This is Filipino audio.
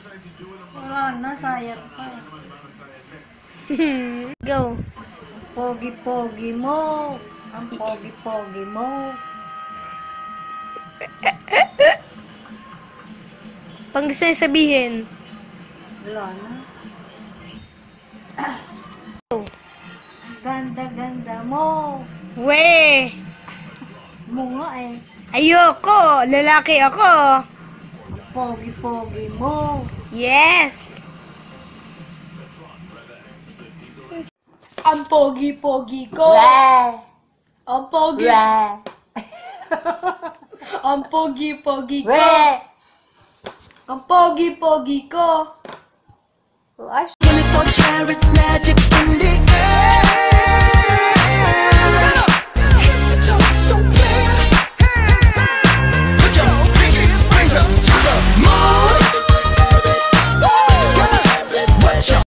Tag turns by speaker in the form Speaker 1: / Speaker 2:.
Speaker 1: Wala na, sayang pa.
Speaker 2: Go.
Speaker 1: Pogi-pogi mo. Ang pogi-pogi mo.
Speaker 2: Pang gusto niyo sabihin.
Speaker 1: Wala na.
Speaker 2: Go.
Speaker 1: Ganda-ganda mo.
Speaker 2: We.
Speaker 1: Mo nga eh.
Speaker 2: Ayoko. Lalaki ako.
Speaker 1: Ang pogi-pogi mo.
Speaker 2: Yes.
Speaker 1: Ang pogi-pogi ko. Ang pogi. Ang pogi-pogi ko. Ang pogi-pogi ko.
Speaker 3: 24 karat magic in the air.